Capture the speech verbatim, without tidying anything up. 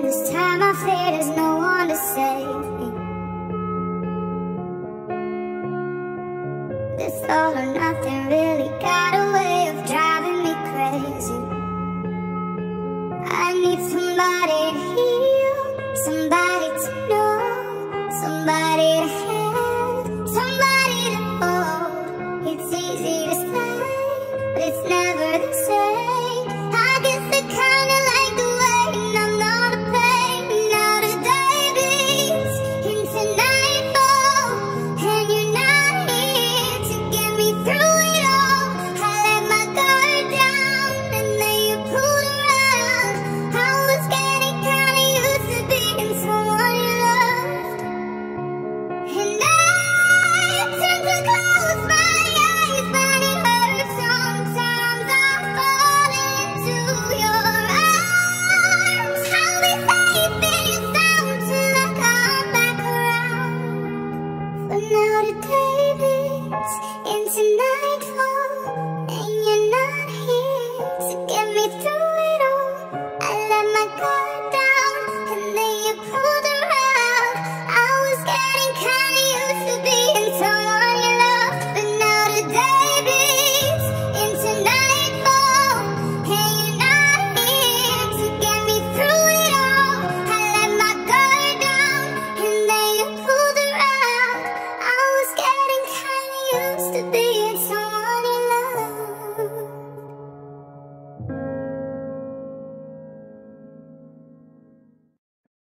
This time I fear there's no one to save me. This all or nothing really got a way of driving me crazy. I need somebody to heal, somebody